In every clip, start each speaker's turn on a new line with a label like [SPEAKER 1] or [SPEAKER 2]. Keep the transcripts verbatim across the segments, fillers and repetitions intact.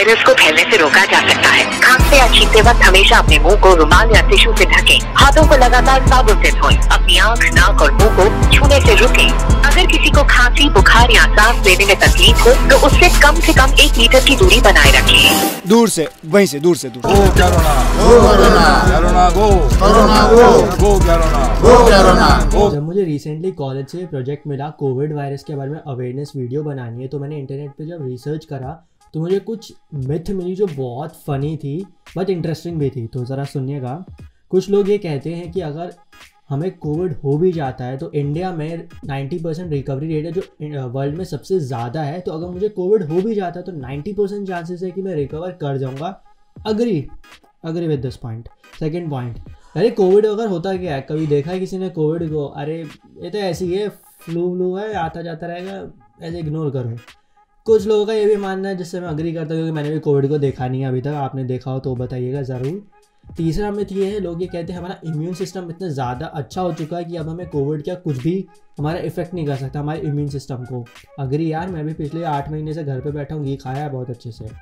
[SPEAKER 1] Virus को फैलने से रोका जा सकता है। खांसते या छींकते वक्त हमेशा अपने मुंह को रुमाल या टिश्यू से ढकें। हाथों को लगातार साबुन से धोएं। अपनी आँख, नाक और मुंह को छूने से रुकें। अगर किसी को खांसी, बुखार या सांस लेने में तकलीफ हो तो उससे कम से कम एक मीटर की दूरी बनाए रखें।
[SPEAKER 2] दूर से, वहीं से दूर से दूर।
[SPEAKER 3] Go corona, go corona, corona go, corona go, go corona, go corona.
[SPEAKER 4] जब मुझे रिसेंटली कॉलेज से प्रोजेक्ट मिला कोविड वायरस के बारे में अवेयरनेस वीडियो बनानी है, तो मैंने इंटरनेट पे जब रिसर्च करा तो मुझे कुछ मिथ मिली जो बहुत फ़नी थी बट इंटरेस्टिंग भी थी। तो ज़रा सुनिएगा। कुछ लोग ये कहते हैं कि अगर हमें कोविड हो भी जाता है तो इंडिया में नब्बे परसेंट रिकवरी रेट है जो वर्ल्ड में सबसे ज़्यादा है। तो अगर मुझे कोविड हो भी जाता है तो नब्बे परसेंट चांसेस है कि मैं रिकवर कर जाऊँगा। Agree agree with this point. Second point, अरे कोविड अगर होता क्या है, कभी देखा है किसी ने कोविड को? अरे ये तो ऐसी है, फ्लू व्लू है, आता जाता रहेगा, ऐसे इग्नोर करो। कुछ लोगों का ये भी मानना है जिससे मैं अग्री करता हूँ, क्योंकि मैंने भी कोविड को देखा नहीं है अभी तक। आपने देखा हो तो बताइएगा ज़रूर। तीसरा मिथ ये है, लोग ये कहते हैं हमारा इम्यून सिस्टम इतना ज़्यादा अच्छा हो चुका है कि अब हमें कोविड क्या कुछ भी हमारा इफेक्ट नहीं कर सकता हमारे इम्यून सिस्टम को। अग्री यार, मैं भी पिछले आठ महीने से घर पे बैठा हूँ, ये खाया है बहुत अच्छे से।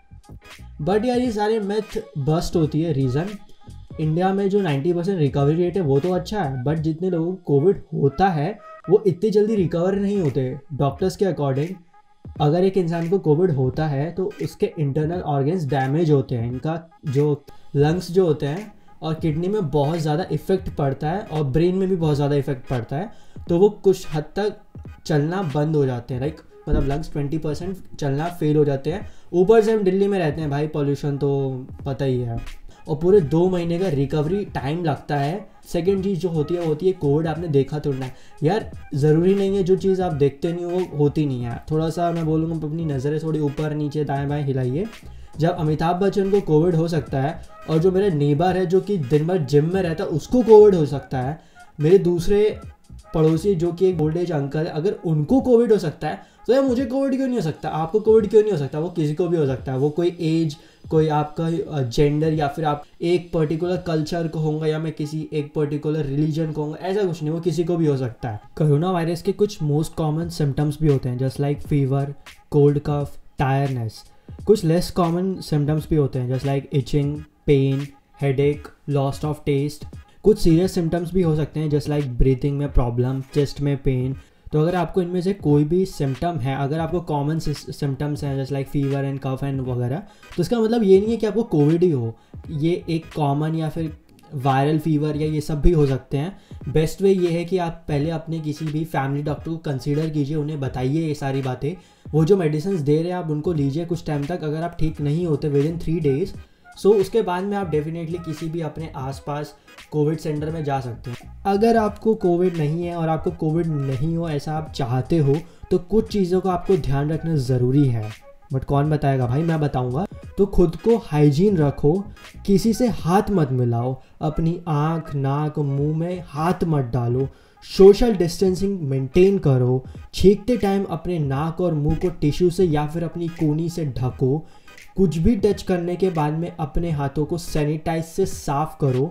[SPEAKER 4] बट यार ये सारे मिथ बस्ट होती है। रीज़न, इंडिया में जो नब्बे परसेंट रिकवरी रेट है वो तो अच्छा है, बट जितने लोगों को कोविड होता है वो इतनी जल्दी रिकवर नहीं होते। डॉक्टर्स के अकॉर्डिंग अगर एक इंसान को कोविड होता है तो उसके इंटरनल ऑर्गन्स डैमेज होते हैं, इनका जो लंग्स जो होते हैं, और किडनी में बहुत ज़्यादा इफेक्ट पड़ता है और ब्रेन में भी बहुत ज़्यादा इफेक्ट पड़ता है। तो वो कुछ हद तक चलना बंद हो जाते हैं। लाइक मतलब लंग्स ट्वेंटी परसेंट चलना फेल हो जाते हैं। ऊपर से हम दिल्ली में रहते हैं भाई, पॉल्यूशन तो पता ही है, और पूरे दो महीने का रिकवरी टाइम लगता है। सेकेंड चीज़ जो होती है होती है कोविड आपने देखा तो ना यार, ज़रूरी नहीं है जो चीज़ आप देखते नहीं हो वो होती नहीं है। थोड़ा सा मैं बोलूँगा अपनी नज़रें थोड़ी ऊपर नीचे दाएं बाएं हिलाइए। जब अमिताभ बच्चन को कोविड हो सकता है और जो मेरा नेबर है जो कि दिन भर जिम में रहता है उसको कोविड हो सकता है, मेरे दूसरे पड़ोसी जो कि एक ओल्ड एज अंकल है, अगर उनको कोविड हो सकता है तो यार मुझे कोविड क्यों नहीं हो सकता? आपको कोविड क्यों नहीं हो सकता? वो किसी को भी हो सकता है। वो कोई एज, कोई आपका जेंडर, या फिर आप एक पर्टिकुलर कल्चर को होंगे, या मैं किसी एक पर्टिकुलर रिलीजन को होंगे, ऐसा कुछ नहीं, वो किसी को भी हो सकता है। कोरोना वायरस के कुछ मोस्ट कॉमन सिम्टम्स भी होते हैं, just like fever, cold cough, tiredness. कुछ लेस कॉमन सिम्टम्स भी होते हैं, just like itching, pain, headache, loss of taste. कुछ सीरियस सिम्टम्स भी हो सकते हैं, जस्ट लाइक ब्रीथिंग में प्रॉब्लम, चेस्ट में पेन। तो अगर आपको इनमें से कोई भी सिम्टम है, अगर आपको कॉमन सिम्टम्स हैं जैसे like fever and cough and वगैरह, तो इसका मतलब ये नहीं है कि आपको कोविड ही हो। ये एक कॉमन या फिर वायरल फीवर या ये सब भी हो सकते हैं। बेस्ट वे ये है कि आप पहले अपने किसी भी फैमिली डॉक्टर को कंसीडर कीजिए, उन्हें बताइए ये सारी बातें। वो जो मेडिसिन दे रहे हैं आप उनको लीजिए कुछ टाइम तक। अगर आप ठीक नहीं होते with in three days so so, उसके बाद में आप डेफिनेटली किसी भी अपने आसपास कोविड सेंटर में जा सकते हैं। अगर आपको कोविड नहीं है और आपको कोविड नहीं हो ऐसा आप चाहते हो तो कुछ चीज़ों का आपको ध्यान रखना ज़रूरी है। बट कौन बताएगा भाई, मैं बताऊंगा। तो खुद को हाइजीन रखो, किसी से हाथ मत मिलाओ, अपनी आँख, नाक, मुंह में हाथ मत डालो, सोशल डिस्टेंसिंग मेंटेन करो, छींकते टाइम अपने नाक और मुंह को टिश्यू से या फिर अपनी कोनी से ढको। कुछ भी टच करने के बाद में अपने हाथों को सैनिटाइज से साफ़ करो।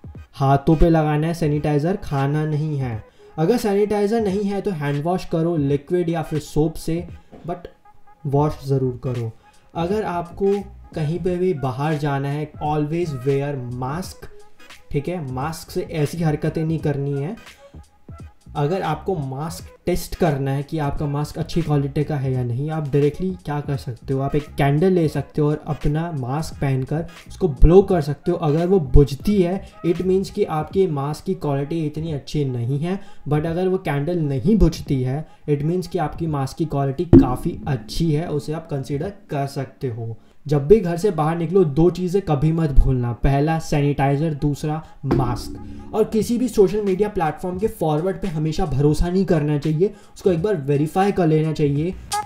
[SPEAKER 4] हाथों पे लगाना है सैनिटाइज़र, खाना नहीं है। अगर सैनिटाइज़र नहीं है तो हैंड वॉश करो लिक्विड या फिर सोप से, बट वॉश ज़रूर करो। अगर आपको कहीं पे भी बाहर जाना है ऑलवेज़ वेयर मास्क, ठीक है? मास्क से ऐसी हरकतें नहीं करनी है। अगर आपको मास्क टेस्ट करना है कि आपका मास्क अच्छी क्वालिटी का है या नहीं, आप डायरेक्टली क्या कर सकते हो, आप एक कैंडल ले सकते हो और अपना मास्क पहनकर उसको ब्लो कर सकते हो। अगर वो बुझती है इट मीन्स कि आपकी मास्क की क्वालिटी इतनी अच्छी नहीं है। बट अगर वो कैंडल नहीं बुझती है इट मीन्स कि आपकी मास्क की क्वालिटी काफ़ी अच्छी है, उसे आप कंसीडर कर सकते हो। जब भी घर से बाहर निकलो दो चीज़ें कभी मत भूलना, पहला सैनिटाइज़र, दूसरा मास्क। और किसी भी सोशल मीडिया प्लेटफॉर्म के फॉरवर्ड पे हमेशा भरोसा नहीं करना चाहिए, उसको एक बार वेरीफाई कर लेना चाहिए।